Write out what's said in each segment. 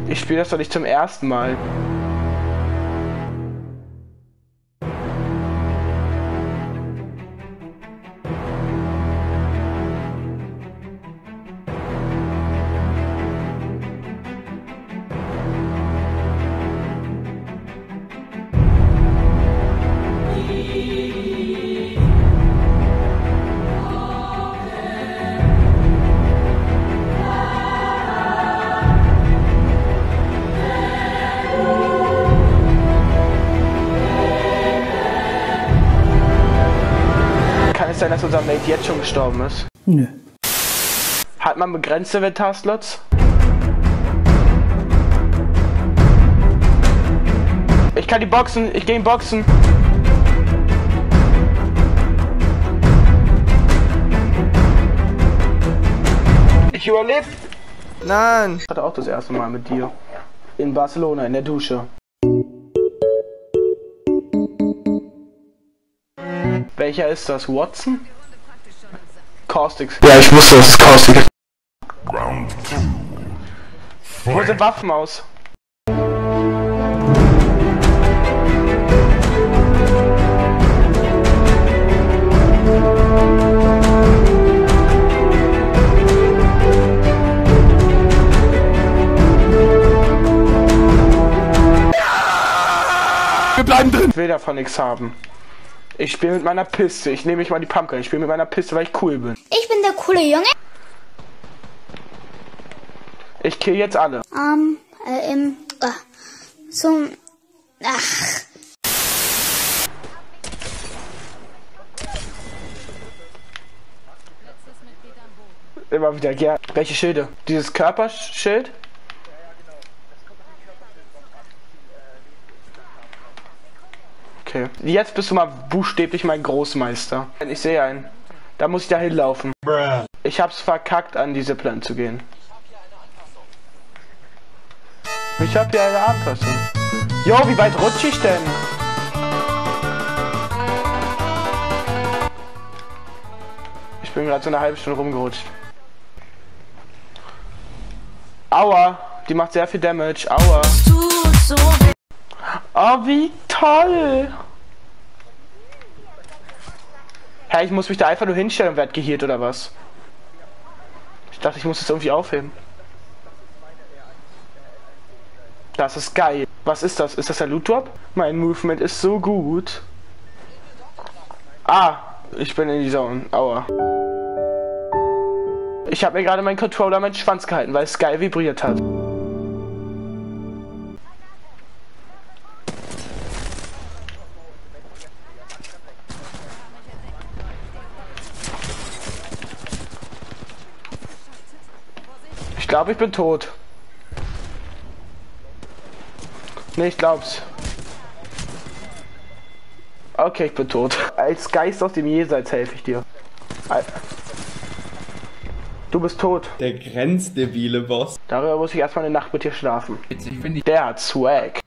Ich spiele das doch nicht zum ersten Mal. Kann es sein, dass unser Mate jetzt schon gestorben ist? Nö. Hat man begrenzte Inventar-Slots? Ich kann die boxen, ich gehe in Boxen. Ich überlebe. Nein. Ich hatte auch das erste Mal mit dir. In Barcelona, in der Dusche. Welcher ist das? Watson? Caustics. Ja, ich wusste, das ist Caustic. Wo sind Waffen aus? Wir bleiben drin! Ich will davon nichts haben. Ich spiele mit meiner Piste. Ich nehme mich mal die Pumpgun. Ich spiele mit meiner Piste, weil ich cool bin. Ich bin der coole Junge. Ich kill jetzt alle. Immer wieder gern. Welche Schilde? Dieses Körperschild? Okay. Jetzt bist du mal buchstäblich mein Großmeister. Ich sehe einen. Da muss ich da hinlaufen. Ich hab's verkackt, an diese Plan zu gehen. Ich hab ja eine Anpassung. Jo, wie weit rutsche ich denn? Ich bin gerade so eine halbe Stunde rumgerutscht. Aua, die macht sehr viel Damage. Aua. Oh, wie toll! Hä, ich muss mich da einfach nur hinstellen und werd geheilt oder was? Ich dachte, ich muss das irgendwie aufheben. Das ist geil. Was ist das? Ist das der Loot Drop? Mein Movement ist so gut. Ah, ich bin in die Zone. Aua. Ich habe mir gerade meinen Controller meinen Schwanz gehalten, weil es geil vibriert hat. Ich glaube, ich bin tot. Nee, ich glaub's. Okay, ich bin tot. Als Geist aus dem Jenseits helfe ich dir. Du bist tot. Der grenzdebile Boss. Darüber muss ich erstmal eine Nacht mit dir schlafen. Der hat Swag.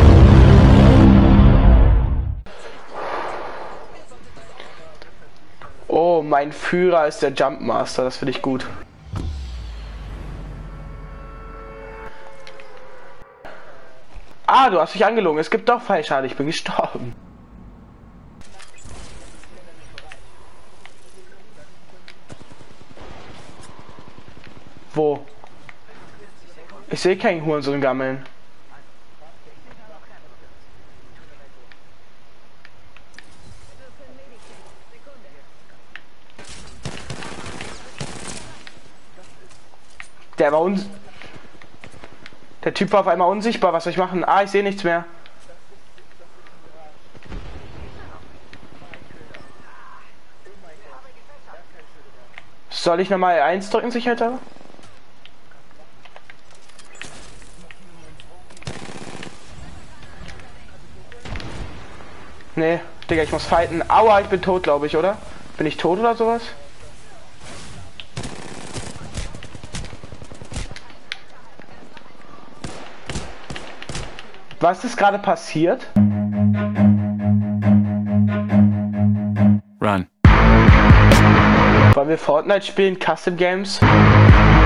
Oh, mein Führer ist der Jumpmaster. Das finde ich gut. Ah, du hast dich angelogen. Es gibt doch Fallschaden. Ich bin gestorben. Wo? Ich sehe keinen Hurensohn gammeln. Der war Der Typ war auf einmal unsichtbar. Was soll ich machen? Ah, ich sehe nichts mehr. Soll ich nochmal 1 drücken, sicherheitshalber? Nee, Digga, ich muss fighten. Aua, ich bin tot, glaube ich, oder? Bin ich tot oder sowas? Was ist gerade passiert? Run. Wollen wir Fortnite spielen, Custom Games?